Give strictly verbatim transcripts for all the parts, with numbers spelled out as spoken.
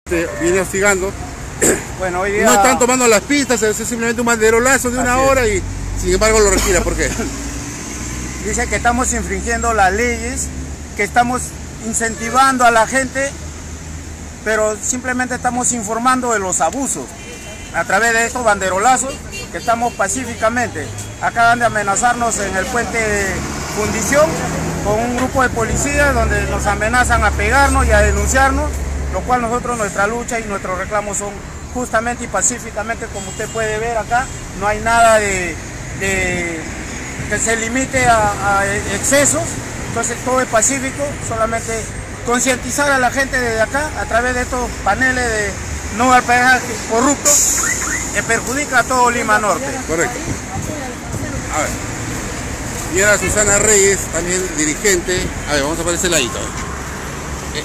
Viene hostigando. Bueno, hoy día... No están tomando las pistas, es simplemente un banderolazo de una Así hora es. y sin embargo lo retira. ¿Por qué? Dice que estamos infringiendo las leyes, que estamos incentivando a la gente, pero simplemente estamos informando de los abusos a través de estos banderolazos, que estamos pacíficamente. Acaban de amenazarnos en el puente de fundición con un grupo de policías donde nos amenazan a pegarnos y a denunciarnos, lo cual nosotros, nuestra lucha y nuestros reclamos son justamente y pacíficamente, como usted puede ver acá. No hay nada de, de que se limite a, a excesos, entonces todo es pacífico, solamente concientizar a la gente desde acá a través de estos paneles de no al peaje corrupto que perjudica a todo Lima Norte. Correcto. A ver. Y ahora Susana Reyes, también dirigente. A ver, vamos a poner ese ladito. Eh.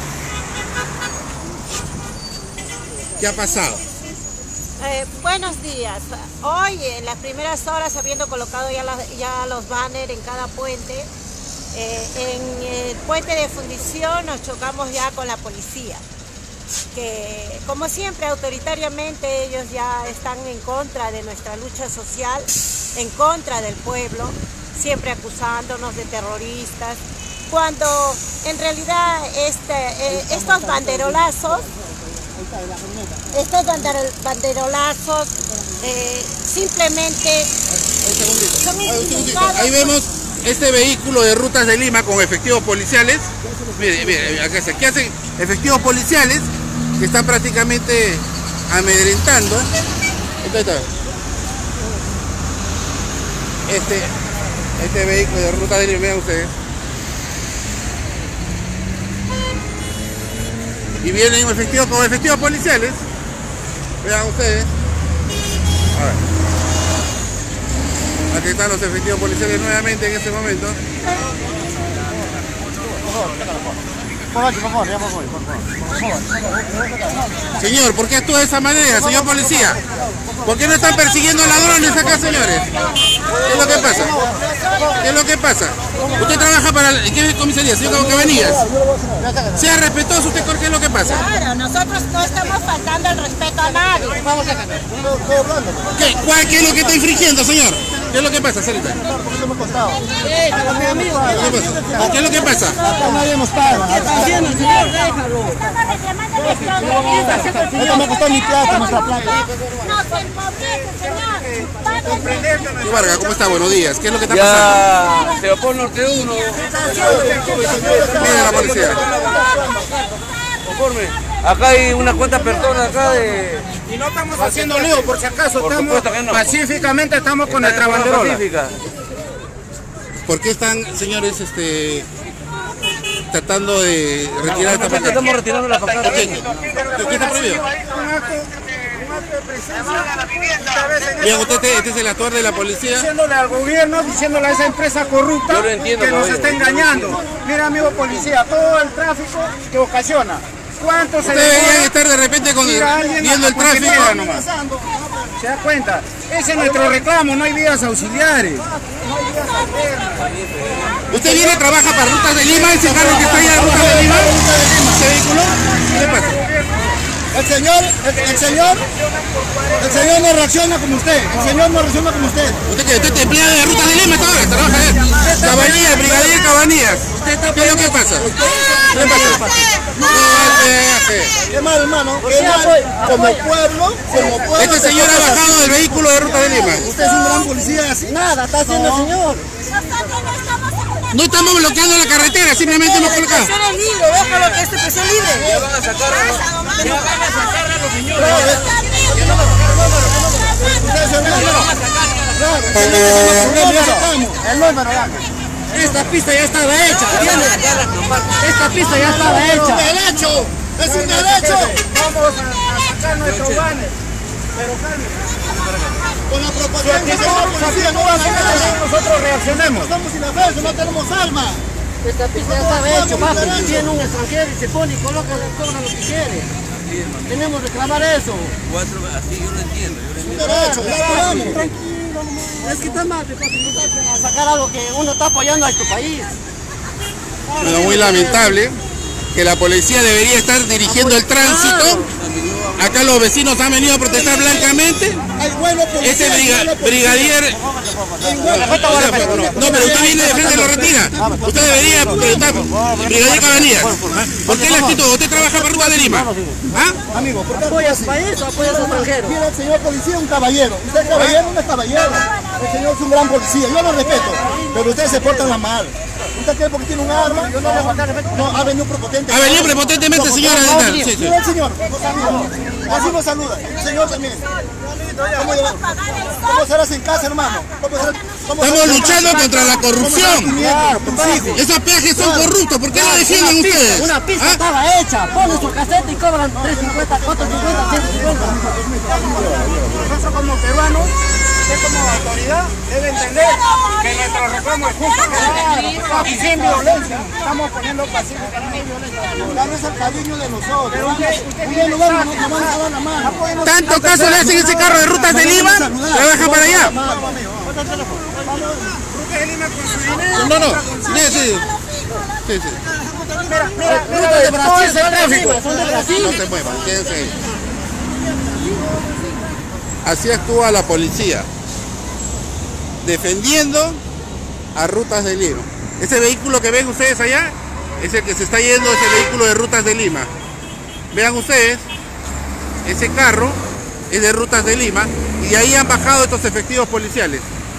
¿Qué ha pasado? Eh, buenos días. Hoy, en las primeras horas, habiendo colocado ya, la, ya los banners en cada puente, eh, en el puente de fundición nos chocamos ya con la policía, que como siempre autoritariamente ellos ya están en contra de nuestra lucha social, en contra del pueblo, siempre acusándonos de terroristas, cuando en realidad este, eh, estos banderolazos Estos banderolazos eh, simplemente son identificados. Ahí vemos este vehículo de Rutas de Lima con efectivos policiales. Mire, mire, acá se, ¿qué hacen? Efectivos policiales que están prácticamente amedrentando. Esto está. Este, este vehículo de Rutas de Lima, vean ustedes. Y vienen efectivos con efectivos policiales. Vean ustedes. A ver. Aquí están los efectivos policiales nuevamente en este momento. Señor, ¿por qué actúa de esa manera, señor policía? ¿Por qué no están persiguiendo ladrones acá, señores? ¿Qué es lo que pasa? ¿Qué es lo que pasa? ¿Usted trabaja para la... ¿qué comisaría, señor Cabanillas? Sea respetuoso usted, ¿qué es lo que pasa? Claro, nosotros no estamos faltando el respeto a nadie. ¿Qué, cuál, ¿Qué es lo que está infringiendo, señor? ¿Qué es lo que pasa, Sarita? ¿Qué es lo que pasa? Acá nadie nos paga. Está haciendo, señor, déjalo. Estamos reclamando nuestro derecho. Esto me costó mi plata, nuestra plata. Nos empobrece, señor. Sí, Vargas, ¿cómo está? Buenos días. ¿Qué es lo que está ya, pasando? se opone norte uno. Mire la policía. Conforme. Acá hay unas cuantas personas acá de... Y no estamos haciendo lío, por si acaso, Por estamos supuesto que no. pacíficamente, estamos con Está nuestra de forma banderola. pacífica. ¿Por qué están, señores, este, tratando de retirar esta pancarta? Estamos retirando la pancarta. ¿Por qué? ¿Qué está prohibido? Bien, usted este, este es el actuar de la policía. Diciéndole al gobierno, diciéndole a esa empresa corrupta Yo lo entiendo, que nos caballero. está engañando. Mira, amigo policía, todo el tráfico que ocasiona. ¿Cuánto se Ustedes deberían demora? estar de repente con, Mira, alguien viendo el a cualquier tráfico. hora nomás. ¿Se da cuenta? Ese es nuestro reclamo, no hay vías auxiliares. ¿Usted viene y trabaja para Rutas de Lima, ese carro que está ahí en Rutas de Lima? ¿Ese vehículo? ¿Qué pasa? El señor, el, el señor, el señor no reacciona como usted. El señor no reacciona como usted. ¿Usted qué? ¿Usted es empleado de Rutas de Lima ahora? ¿Trabaja ahí? Cabanillas, Brigadier Cabanillas. ¿Qué es lo que pasa? ¿Qué pasa? No, peaje. Qué mal, hermano. Qué mal. Como pueblo, como pueblo. Este señor ha bajado del vehículo de Rutas de Lima. Usted es un gran policía. Así nada está haciendo el señor. Nosotros no estamos en una... No estamos bloqueando la carretera, simplemente hemos colocado. es libre, déjalo que este presión libre. Ya van a sacar a los... Ya van a sacar a los señores. El número, ya. Esta pista ya estaba hecha, ¿entiendes? Esta pista ya estaba Es un hecha. derecho. Es un derecho. Vamos a sacar nuestros banes. Pero calmen. Con la propaganda de la policía no va a hacer. Nosotros reaccionemos. Estamos sin la fe, no tenemos alma. Esta pista ya estaba hecha, papi. Viene un extranjero y se pone y coloca, cobra lo que quiere. Tenemos que reclamar eso. Cuatro, así yo lo entiendo. Yo lo Un entiendo. derecho, ya esperamos. Tranquilo, nomás. Es que está mal, papi. No está a sacar algo que uno está apoyando a tu país. Bueno, muy lamentable que la policía debería estar dirigiendo el tránsito acá los vecinos han venido a protestar blancamente. Hay vuelo policía, Este briga- hay vuelo policía. brigadier... Hay vuelo- No, pero usted viene de frente lo retira. Usted debería preguntar, brigadier Cabanillas, ¿por qué la actitud? ¿Usted trabaja para Ruta de Lima? ¿Ah? Amigo, ¿por qué ¿Apoyas país o apoyas extranjero? Mira, el señor policía es un caballero. Usted es caballero, no es caballero. El señor es un gran policía, yo lo respeto, pero ustedes se portan la mal. ¿Usted cree porque tiene un arma? Yo no le falta respeto. No, ha venido prepotente. Ha venido prepotentemente, señora. Sí, sí. Mira el señor, nos saluda. Así nos saluda. El señor también. ¿Cómo, lleva- cómo serás en casa, hermano? ¿Cómo serás- cómo Estamos serás en luchando casa? contra la corrupción. Tus hijos. Esos peajes son corruptos. ¿Por qué lo defienden Una pista, ustedes? una pista ¿Ah? estaba hecha, ponen su caseta y cobran tres cincuenta, cuatro cincuenta, ciento cincuenta. Nosotros como peruanos, usted como autoridad debe entender que nuestro reclamo es justo y sin violencia. Estamos poniendo pacíficamente violencia. Dame el cariño de nosotros. Un día nos vamos, nos vamos a dar la mano. ¿Tanto caso le hacen ese carro de Rutas de Lima? ¿Trabaja para allá? Ruta de Lima con su dinero. No, no. Sí, sí. Sí, sí. Mira, mira, mira, Rutas de todo Brasil ese son de tráfico. Brasil, son de Brasil. No se muevan, quédense ahí. Así actúa la policía, defendiendo a Rutas de Lima. Ese vehículo que ven ustedes allá, es el que se está yendo, ese vehículo de Rutas de Lima. Vean ustedes, ese carro es de Rutas de Lima y de ahí han bajado estos efectivos policiales.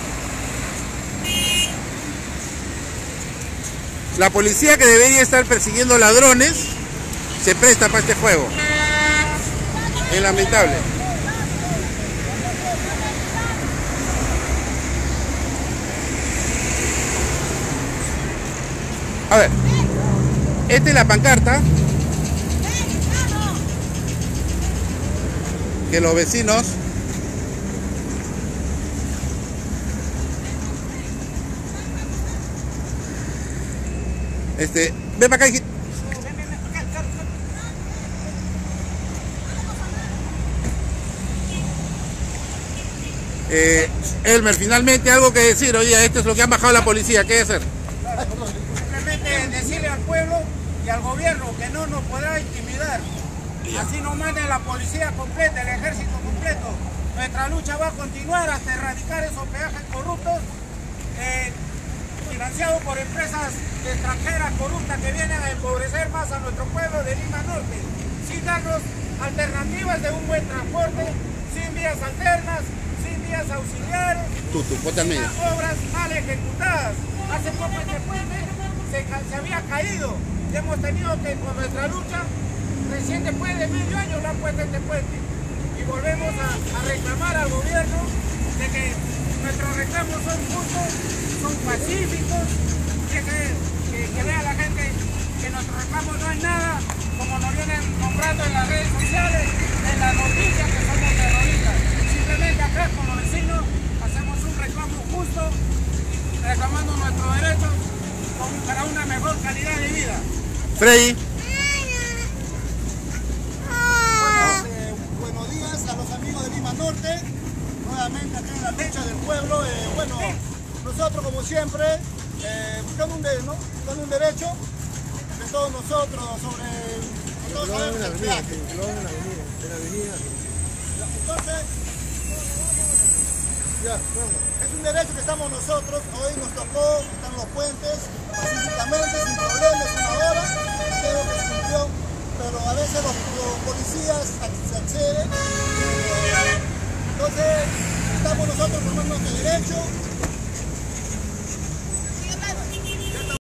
La policía, que debería estar persiguiendo ladrones, se presta para este juego. Es lamentable. A ver, esta es la pancarta que los vecinos este, ven para acá, hijito. Eh, Elmer, finalmente algo que decir. Oye, esto es lo que ha bajado la policía, ¿qué hacer? Simplemente decirle al pueblo y al gobierno que no nos podrá intimidar. Así nos manden la policía completa, el ejército completo. Nuestra lucha va a continuar hasta erradicar esos peajes corruptos eh, financiados por empresas extranjeras corruptas que vienen a empobrecer más a nuestro pueblo de Lima Norte, sin darnos alternativas de un buen transporte, sin vías alternas, sin vías auxiliares, Tú, tú, ponte al medio. sin obras mal ejecutadas. Hace poco este puente se, ca- se había caído y hemos tenido que, con nuestra lucha, recién después de medio año lo han puesto este puente. Y volvemos a, a reclamar al gobierno de que nuestros reclamos son justos, son pacíficos, y que, que, que vea la gente que nuestros reclamos no es nada, como nos vienen nombrando en las redes sociales, en las noticias, que somos terroristas. Simplemente acá con los vecinos hacemos un reclamo justo, reclamando nuestros derechos con- para una mejor calidad de vida. Freddy. Eh, buenos días a los amigos de Lima Norte, nuevamente acá en la lucha del pueblo. Eh, bueno, nosotros como siempre, eh, buscando, un de- ¿no? buscando un derecho de todos nosotros sobre... Todos sabemos el peaje. Entonces, ya, es un derecho que estamos nosotros, hoy nos tocó estar en los puentes, pacíficamente, sin problemas, una hora, creo que se cumplió, pero a veces los, los policías se acceden. Entonces, estamos nosotros formando nuestro derecho,